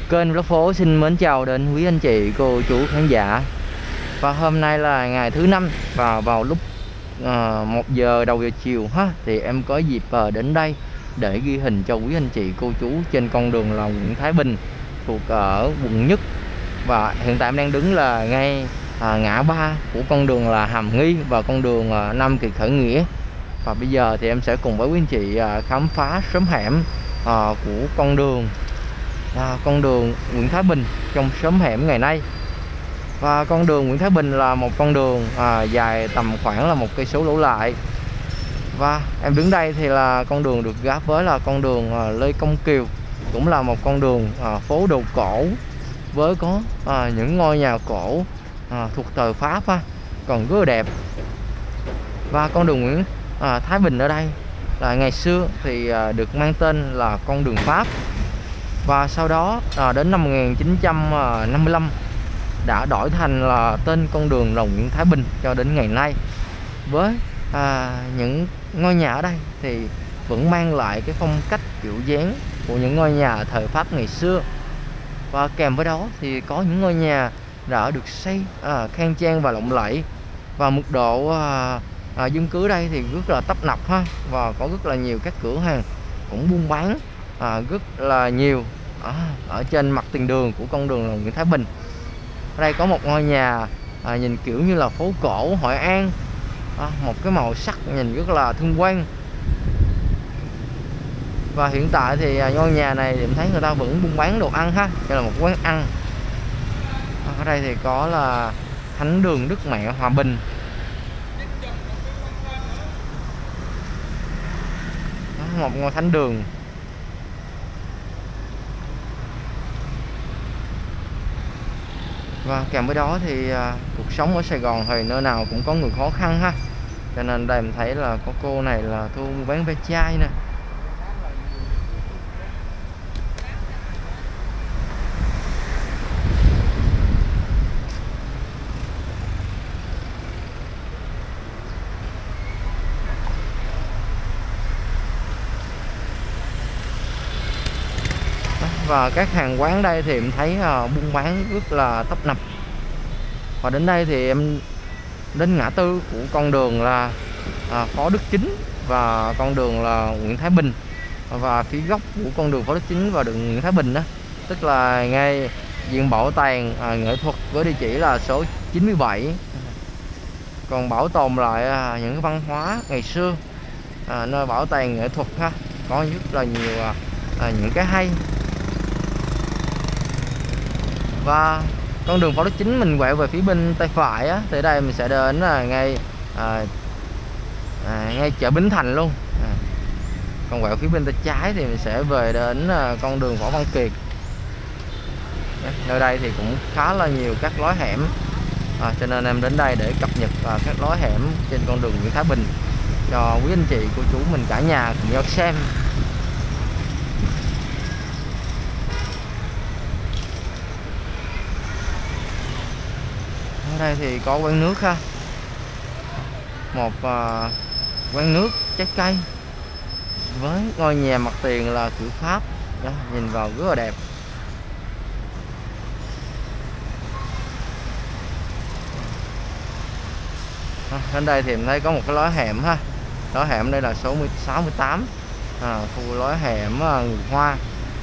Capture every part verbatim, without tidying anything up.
Kênh Vlog Phố xin mến chào đến quý anh chị, cô chú khán giả. Và hôm nay là ngày thứ năm và vào lúc uh, một giờ đầu giờ chiều ha, thì em có dịp uh, đến đây để ghi hình cho quý anh chị, cô chú trên con đường là Nguyễn Thái Bình thuộc ở quận Nhất. Và hiện tại em đang đứng là ngay uh, ngã ba của con đường là Hàm Nghi và con đường uh, Nam Kỳ Khởi Nghĩa. Và bây giờ thì em sẽ cùng với quý anh chị uh, khám phá xóm hẻm uh, của con đường À, con đường Nguyễn Thái Bình trong xóm hẻm ngày nay. Và con đường Nguyễn Thái Bình là một con đường à, dài tầm khoảng là một cây số đổ lại. Và em đứng đây thì là con đường được giáp với là con đường à, Lê Công Kiều, cũng là một con đường à, phố đồ cổ với có à, những ngôi nhà cổ à, thuộc thời Pháp ha, còn rất là đẹp. Và con đường Nguyễn à, Thái Bình ở đây là ngày xưa thì à, được mang tên là con đường Pháp. Và sau đó à, đến năm một nghìn chín trăm năm mươi lăm đã đổi thành là tên con đường là Nguyễn Thái Bình cho đến ngày nay. Với à, những ngôi nhà ở đây thì vẫn mang lại cái phong cách kiểu dáng của những ngôi nhà thời Pháp ngày xưa. Và kèm với đó thì có những ngôi nhà đã được xây à, khang trang và lộng lẫy. Và mức độ à, à, dân cư đây thì rất là tấp nập ha, và có rất là nhiều các cửa hàng cũng buôn bán à, rất là nhiều à, ở trên mặt tiền đường của con đường là Nguyễn Thái Bình. Ở đây có một ngôi nhà à, nhìn kiểu như là phố cổ Hội An, à, một cái màu sắc nhìn rất là thương quan. Và hiện tại thì à, ngôi nhà này thì em thấy người ta vẫn buôn bán đồ ăn ha, đây là một quán ăn. À, ở đây thì có là Thánh đường Đức Mẹ Hòa Bình. Đó, một ngôi thánh đường. Và kèm với đó thì à, cuộc sống ở Sài Gòn thì nơi nào cũng có người khó khăn ha, cho nên đây mình thấy là có cô này là thu bán ve chai nè. Và các hàng quán đây thì em thấy uh, buôn bán rất là tấp nập. Và đến đây thì em đến ngã tư của con đường là uh, Phó Đức Chính và con đường là Nguyễn Thái Bình. Và phía góc của con đường Phó Đức Chính và đường Nguyễn Thái Bình đó, tức là ngay viện bảo tàng uh, nghệ thuật với địa chỉ là số chín mươi bảy. Còn bảo tồn lại uh, những cái văn hóa ngày xưa, uh, nơi bảo tàng nghệ thuật ha, có rất là nhiều uh, uh, những cái hay. Và con đường Phó Đức Chính mình quẹo về phía bên tay phải á, thì đây mình sẽ đến là ngay à, à, ngay chợ Bến Thành luôn. À, còn quẹo phía bên tay trái thì mình sẽ về đến à, con đường Võ Văn Kiệt. À, nơi đây thì cũng khá là nhiều các lối hẻm, à, cho nên em đến đây để cập nhật à, các lối hẻm trên con đường Nguyễn Thái Bình cho quý anh chị, cô chú mình cả nhà cùng nhau xem. Ở đây thì có quán nước ha, một uh, quán nước trái cây với ngôi nhà mặt tiền là kiểu Pháp. Đó, nhìn vào rất là đẹp. À, đến đây thì em thấy có một cái lối hẻm ha, lối hẻm đây là số sáu mươi tám, à, khu lối hẻm uh, người Hoa.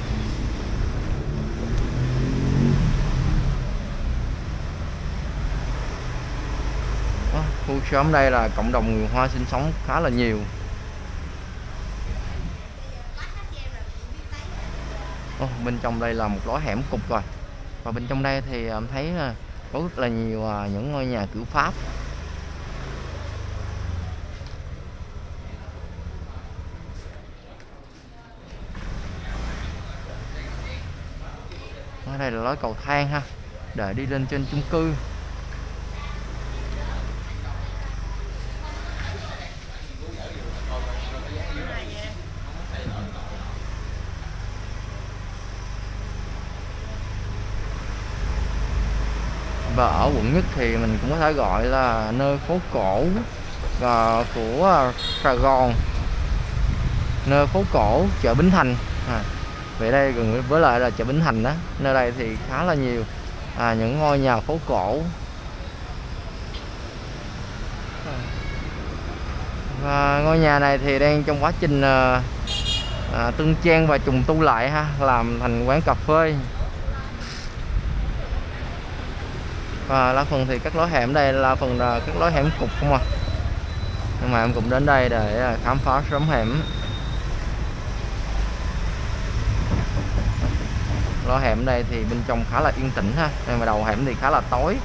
Khu xóm đây là cộng đồng người Hoa sinh sống khá là nhiều. Ồ, bên trong đây là một lối hẻm cục rồi. Và bên trong đây thì em thấy có rất là nhiều những ngôi nhà kiểu Pháp. Ở đây là lối cầu thang ha, để đi lên trên chung cư. Và ở quận Nhất thì mình cũng có thể gọi là nơi phố cổ của Sài Gòn, nơi phố cổ chợ Bến Thành. À, về đây gần với lại là chợ Bến Thành đó, nơi đây thì khá là nhiều à, những ngôi nhà phố cổ. Và ngôi nhà này thì đang trong quá trình à, à, tương trang và trùng tu lại ha, làm thành quán cà phê. Và là phần thì các lối hẻm đây là phần là các lối hẻm cục không à, nhưng mà em cũng đến đây để khám phá sớm hẻm. Lối hẻm đây thì bên trong khá là yên tĩnh ha, nhưng mà đầu hẻm thì khá là tối.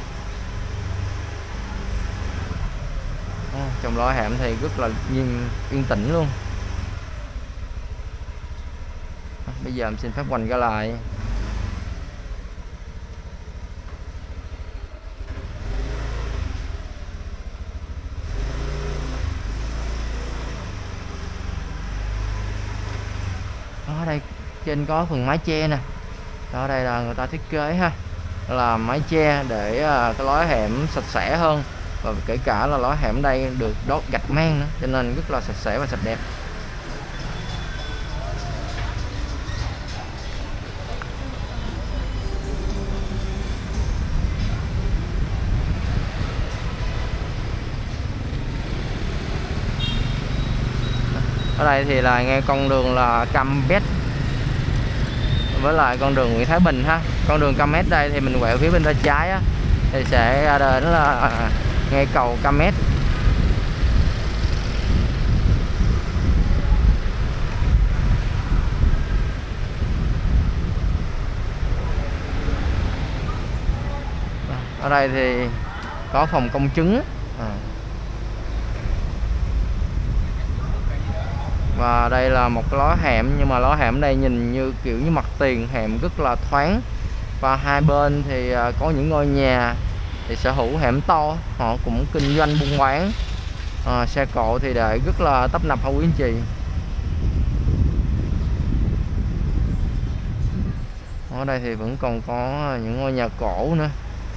Trong lối hẻm thì rất là yên, yên tĩnh luôn. Bây giờ em xin phép quay ra lại. Ở đây trên có phần mái che nè. Ở đây là người ta thiết kế ha, là mái che để cái lối hẻm sạch sẽ hơn, và kể cả là lối hẻm đây được đốt gạch men nữa, cho nên rất là sạch sẽ và sạch đẹp. Ở đây thì là nghe con đường là Cam Bét với lại con đường Nguyễn Thái Bình ha. Con đường Cam Mét đây thì mình quẹo phía bên tay trái á, thì sẽ đến là ngay cầu Cam Mét. Ở đây thì có phòng công chứng à. Và đây là một cái lối hẻm, nhưng mà lối hẻm đây nhìn như kiểu như mặt tiền, hẻm rất là thoáng. Và hai bên thì có những ngôi nhà thì sở hữu hẻm to, họ cũng kinh doanh buôn bán à, xe cộ thì để rất là tấp nập hả quý anh chị. Ở đây thì vẫn còn có những ngôi nhà cổ nữa.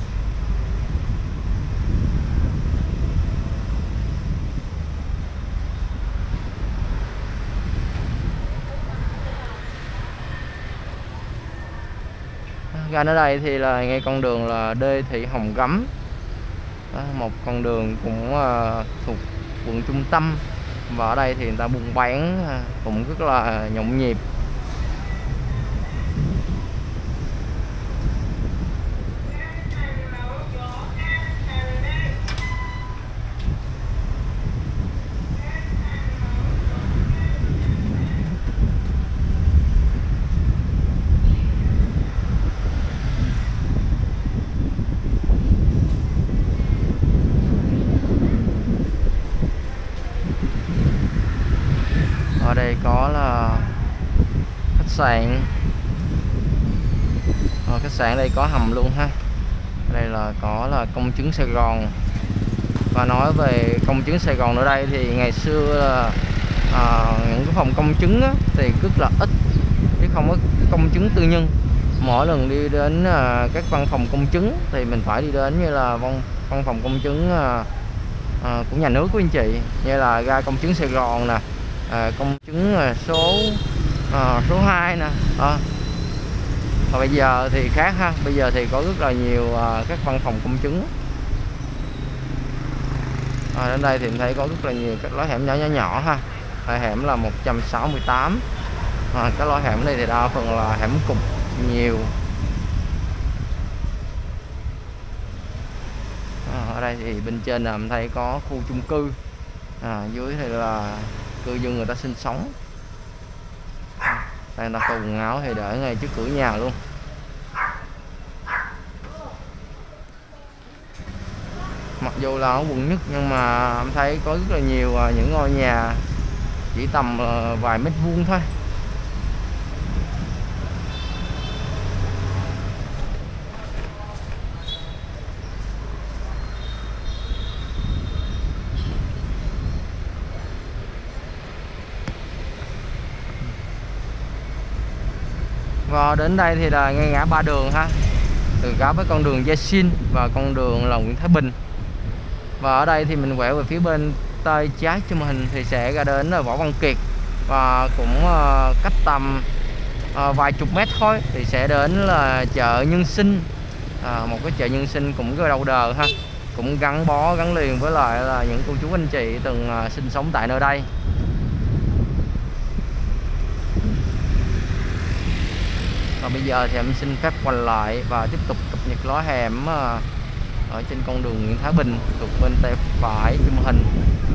Ra ở đây thì là ngay con đường là Đê Thị Hồng Gấm, một con đường cũng uh, thuộc quận trung tâm, và ở đây thì người ta buôn bán uh, cũng rất là nhộn nhịp. Ở đây có là khách sạn, ở khách sạn đây có hầm luôn ha. Đây là có là công chứng Sài Gòn. Và nói về công chứng Sài Gòn ở đây thì ngày xưa là à, những cái phòng công chứng á, thì rất là ít chứ không có công chứng tư nhân. Mỗi lần đi đến à, các văn phòng công chứng thì mình phải đi đến như là văn, văn phòng công chứng à, à, của nhà nước của anh chị, như là ra công chứng Sài Gòn nè, à, công chứng số à, số hai nè à. Và bây giờ thì khác ha, bây giờ thì có rất là nhiều à, các văn phòng công chứng. À, đến đây thì mình thấy có rất là nhiều các lối hẻm nhỏ nhỏ nhỏ ha. À, hẻm là một trăm sáu mươi tám. À, cái lối hẻm này thì đa phần là hẻm cục nhiều. À, ở đây thì bên trên là mình thấy có khu chung cư, à, dưới thì là cư dân người ta sinh sống. Đây là phơi quần áo thì để ngay trước cửa nhà luôn. Mặc dù là ở quận nhất nhưng mà em thấy có rất là nhiều những ngôi nhà chỉ tầm vài mét vuông thôi. Và đến đây thì là ngay ngã ba đường ha, từ gáp với con đường Gia Xin và con đường là Nguyễn Thái Bình. Và ở đây thì mình quẹo về phía bên tay trái cho màn hình thì sẽ ra đến là Võ Văn Kiệt, và cũng uh, cách tầm à, vài chục mét thôi thì sẽ đến là chợ Nhân Sinh, à, một cái chợ Nhân Sinh cũng rất đầu đời ha, cũng gắn bó gắn liền với lại là những cô chú anh chị từng à, sinh sống tại nơi đây. Và bây giờ thì em xin phép quay lại và tiếp tục cập nhật lối hẻm à, ở trên con đường Nguyễn Thái Bình thuộc bên tay phải trên hình.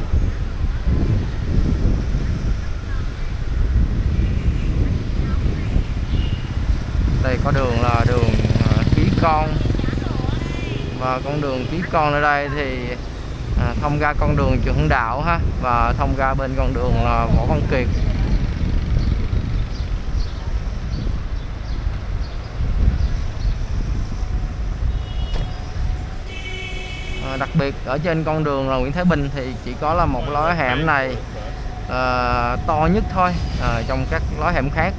Đây có đường là đường à, Ký Con, và con đường Ký Con ở đây thì à, thông ra con đường Trần Hưng Đạo ha, và thông ra bên con đường là Võ Văn Kiệt. À, đặc biệt ở trên con đường là Nguyễn Thái Bình thì chỉ có là một lối hẻm này à, to nhất thôi à, trong các lối hẻm khác.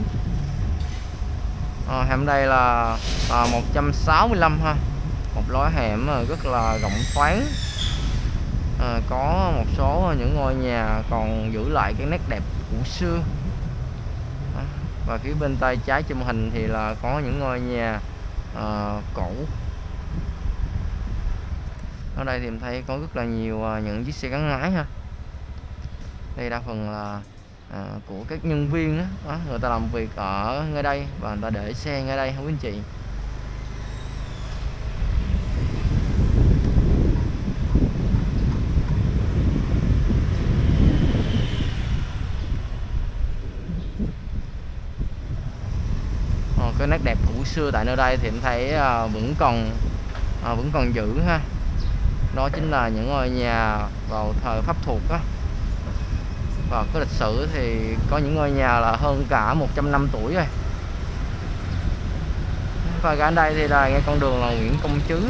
À, hẻm đây là à, một trăm sáu mươi lăm ha, một lối hẻm rất là rộng thoáng, à, có một số những ngôi nhà còn giữ lại cái nét đẹp cũ xưa. À, và phía bên tay trái trên hình thì là có những ngôi nhà à, cổ. Ở đây thì em thấy có rất là nhiều à, những chiếc xe gắn máy ha. Đây đa phần là à, của các nhân viên đó, đó, người ta làm việc ở ngay đây và người ta để xe ngay đây không quý anh chị. Ờ, cái nét đẹp cũ xưa tại nơi đây thì em thấy à, vẫn còn à, vẫn còn giữ ha. Đó chính là những ngôi nhà vào thời Pháp thuộc á. Và cái lịch sử thì có những ngôi nhà là hơn cả một trăm năm tuổi rồi. Và ở đây thì là ngay con đường là Nguyễn Công Trứ.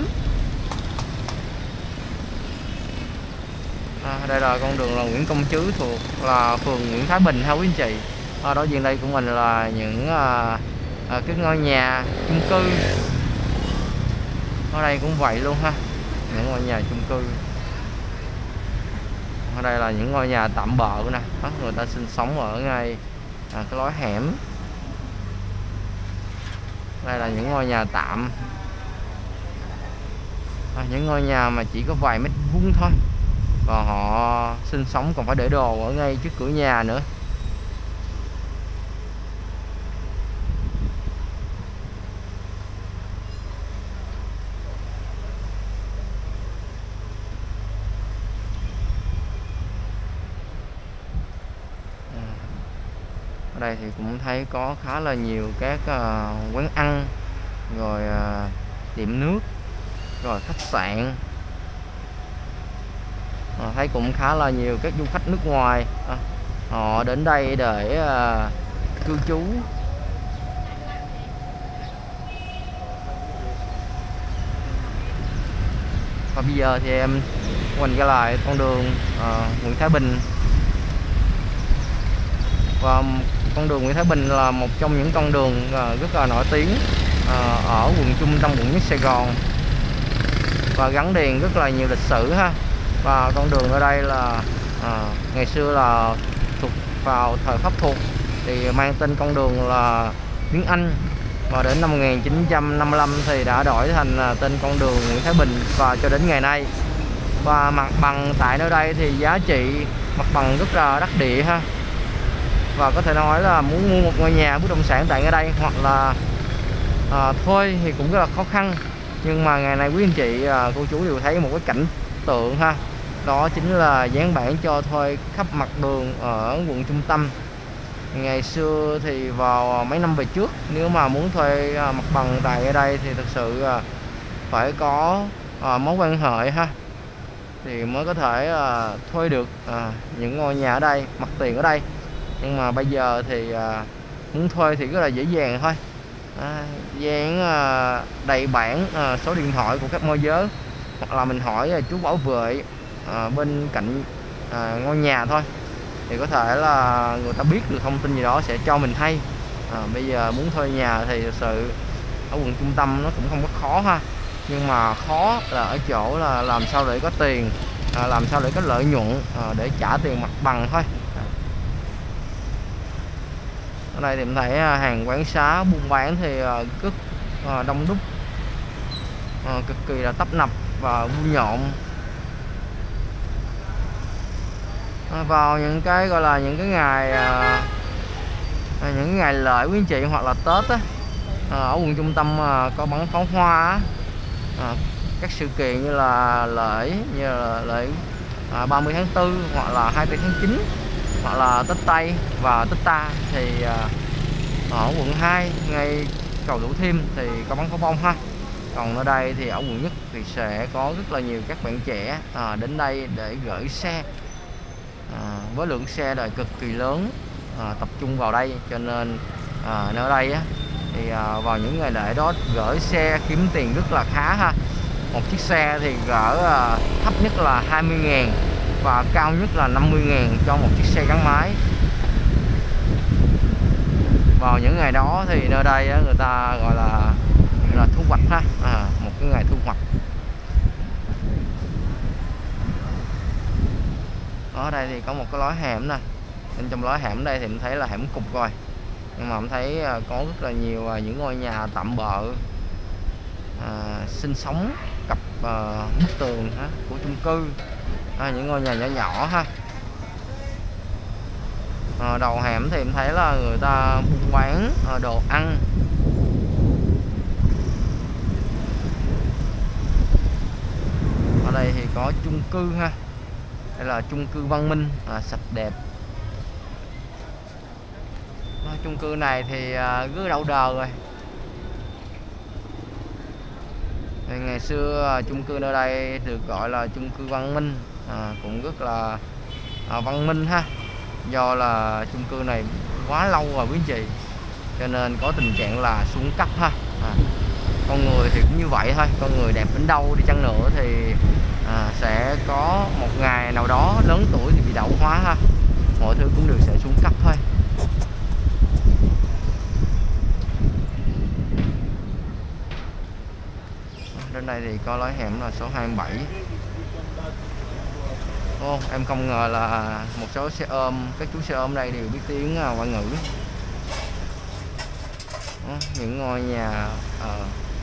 À, đây là con đường là Nguyễn Công Trứ thuộc là phường Nguyễn Thái Bình ha quý anh chị. À, đối diện đây của mình là những à, à, cái ngôi nhà chung cư. Ở đây cũng vậy luôn ha, những ngôi nhà chung cư. Ở đây là những ngôi nhà tạm bợ nè, người ta sinh sống ở ngay à, cái lối hẻm. Đây là những ngôi nhà tạm, à, những ngôi nhà mà chỉ có vài mét vuông thôi, và họ sinh sống còn phải để đồ ở ngay trước cửa nhà nữa. Ở đây thì cũng thấy có khá là nhiều các uh, quán ăn, rồi uh, tiệm nước, rồi khách sạn. À, thấy cũng khá là nhiều các du khách nước ngoài à, họ đến đây để uh, cư trú. Và bây giờ thì em quay trở lại con đường uh, Nguyễn Thái Bình. Và con đường Nguyễn Thái Bình là một trong những con đường uh, rất là nổi tiếng uh, ở quận trung tâm quận nhất Sài Gòn, và gắn liền rất là nhiều lịch sử ha. Và con đường ở đây là à, ngày xưa là thuộc vào thời Pháp thuộc thì mang tên con đường là tiếng Anh, và đến năm một nghìn chín trăm năm mươi lăm thì đã đổi thành tên con đường Nguyễn Thái Bình, và cho đến ngày nay. Và mặt bằng tại nơi đây thì giá trị mặt bằng rất là đắt địa ha, và có thể nói là muốn mua một ngôi nhà bất động sản tại ngay đây hoặc là à, thuê thì cũng rất là khó khăn. Nhưng mà ngày nay quý anh chị à, cô chú đều thấy một cái cảnh tượng ha, đó chính là dán bản cho thuê khắp mặt đường ở quận trung tâm. Ngày xưa thì vào mấy năm về trước, nếu mà muốn thuê mặt bằng tại ở đây thì thực sự phải có mối quan hệ ha, thì mới có thể thuê được những ngôi nhà ở đây, mặt tiền ở đây. Nhưng mà bây giờ thì muốn thuê thì rất là dễ dàng thôi, à, dán đầy bản số điện thoại của các môi giới, hoặc là mình hỏi chú bảo vệ à, bên cạnh à, ngôi nhà thôi, thì có thể là người ta biết được thông tin gì đó sẽ cho mình hay. À, bây giờ muốn thuê nhà thì thực sự ở quận trung tâm nó cũng không có khó ha, nhưng mà khó là ở chỗ là làm sao để có tiền, à, làm sao để có lợi nhuận à, để trả tiền mặt bằng thôi. Ở đây thì em thấy hàng quán xá buôn bán thì rất đông đúc, cực kỳ là tấp nập và vui nhộn. Vào những cái gọi là những cái ngày những cái ngày lễ quý anh chị hoặc là Tết á, ở quận trung tâm có bắn pháo hoa á, các sự kiện như là lễ như là lễ ba mươi tháng tư hoặc là hai mươi tư tháng chín hoặc là Tết Tây và Tết Ta thì ở quận hai ngay cầu Thủ Thiêm thì có bắn pháo bông ha. Còn ở đây thì ở quận nhất thì sẽ có rất là nhiều các bạn trẻ à, đến đây để gửi xe, à, với lượng xe đời cực kỳ lớn à, tập trung vào đây, cho nên à, nơi đây á, thì à, vào những ngày lễ đó gửi xe kiếm tiền rất là khá ha. Một chiếc xe thì gỡ à, thấp nhất là hai mươi ngàn và cao nhất là năm mươi ngàn cho một chiếc xe gắn máy. Vào những ngày đó thì nơi đây á, người ta gọi là, gọi là thu hoạch ha, à, một cái ngày thu hoạch. Ở đây thì có một cái lối hẻm nè, bên trong lối hẻm đây thì em thấy là hẻm cục rồi, nhưng mà em thấy có rất là nhiều những ngôi nhà tạm bợ à, sinh sống cặp à, bức tường ha, của chung cư, à, những ngôi nhà nhỏ nhỏ ha. À, đầu hẻm thì em thấy là người ta buôn bán à, đồ ăn. Ở đây thì có chung cư ha, đây là chung cư Văn Minh, à, sạch đẹp. À, chung cư này thì à, cứ đâu đờ rồi. Thì ngày xưa à, chung cư nơi đây được gọi là chung cư Văn Minh, à, cũng rất là à, văn minh ha. Do là chung cư này quá lâu rồi quý anh chị, cho nên có tình trạng là xuống cấp ha. À, con người thì cũng như vậy thôi, con người đẹp đến đâu đi chăng nữa thì à, sẽ có một ngày nào đó lớn tuổi thì bị lão hóa ha, mọi thứ cũng đều sẽ xuống cấp thôi. Đến đây thì có lối hẻm là số hai mươi bảy. Ô, em không ngờ là một số xe ôm, các chú xe ôm đây đều biết tiếng Ngoại ngữ. Đó, những ngôi nhà à,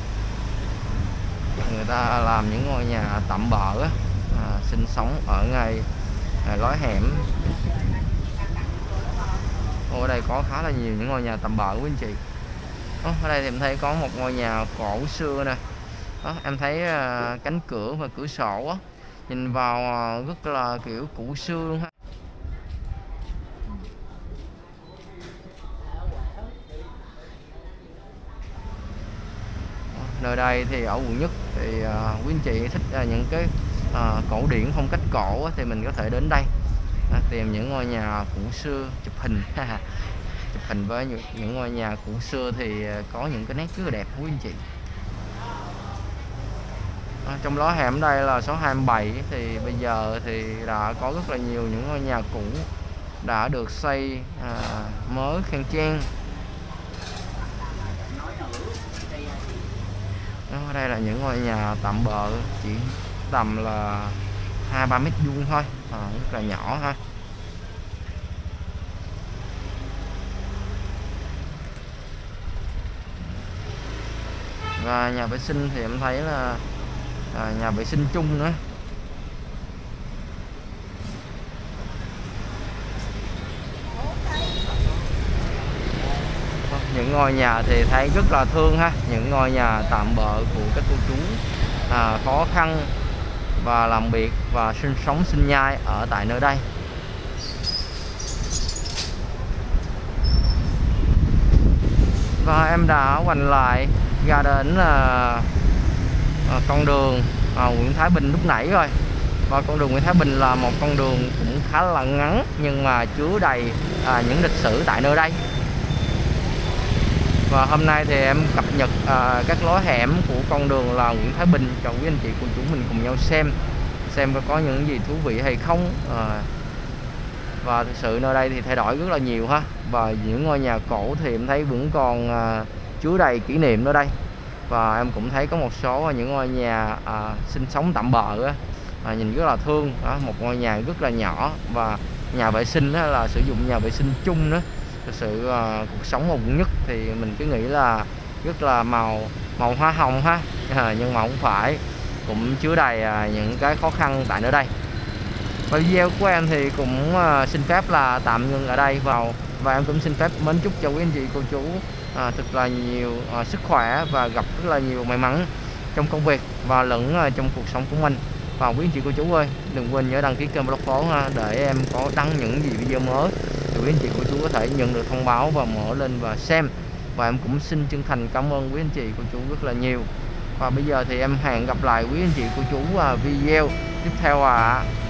người ta làm những ngôi nhà tạm bợ á, à, sinh sống ở ngay à, lối hẻm. Ô, ở đây có khá là nhiều những ngôi nhà tạm bợ quý anh chị. Đó, ở đây thì em thấy có một ngôi nhà cổ xưa nè. Đó, em thấy à, cánh cửa và cửa sổ á, nhìn vào à, rất là kiểu cũ xưa luôn ha. Nơi đây thì ở quận nhất thì uh, quý anh chị thích uh, những cái uh, cổ điển phong cách cổ uh, thì mình có thể đến đây uh, tìm những ngôi nhà cũ xưa chụp hình. Chụp hình với những, những ngôi nhà cũ xưa thì uh, có những cái nét rất là đẹp quý anh chị. Uh, trong lối hẻm đây là số hai mươi bảy thì bây giờ thì đã có rất là nhiều những ngôi nhà cũ đã được xây uh, mới khang trang. Ở đây là những ngôi nhà tạm bợ chỉ tầm là hai ba mét vuông thôi, à, rất là nhỏ ha. Và nhà vệ sinh thì em thấy là à, nhà vệ sinh chung nữa. Những ngôi nhà thì thấy rất là thương ha, những ngôi nhà tạm bợ của các cô chú à, khó khăn và làm việc và sinh sống sinh nhai ở tại nơi đây. Và em đã quay lại ra đến à, à, con đường à, Nguyễn Thái Bình lúc nãy rồi. Và con đường Nguyễn Thái Bình là một con đường cũng khá là ngắn nhưng mà chứa đầy à, những lịch sử tại nơi đây. Và hôm nay thì em cập nhật à, các lối hẻm của con đường là Nguyễn Thái Bình cho quý anh chị của chúng mình cùng nhau xem xem có những gì thú vị hay không. à, Và thực sự nơi đây thì thay đổi rất là nhiều ha. Và những ngôi nhà cổ thì em thấy vẫn còn à, chứa đầy kỷ niệm ở đây. Và em cũng thấy có một số những ngôi nhà à, sinh sống tạm bợ á, à, nhìn rất là thương đó, một ngôi nhà rất là nhỏ và nhà vệ sinh đó là sử dụng nhà vệ sinh chung nữa, thực sự à, cuộc sống màu nhất thì mình cứ nghĩ là rất là màu màu hoa hồng ha, à, nhưng mà không phải, cũng chứa đầy à, những cái khó khăn tại nơi đây. Và video của em thì cũng à, xin phép là tạm ngừng ở đây vào, và em cũng xin phép mến chúc cho quý anh chị cô chú à, thật là nhiều à, sức khỏe và gặp rất là nhiều may mắn trong công việc và lẫn à, trong cuộc sống của mình. Và quý anh chị cô chú ơi, đừng quên nhớ đăng ký kênh Blog Phố ha, để em có đăng những gì video mới thì quý anh chị cô chú có thể nhận được thông báo và mở lên và xem. Và em cũng xin chân thành cảm ơn quý anh chị cô chú rất là nhiều. Và bây giờ thì em hẹn gặp lại quý anh chị cô chú vào video tiếp theo ạ. À.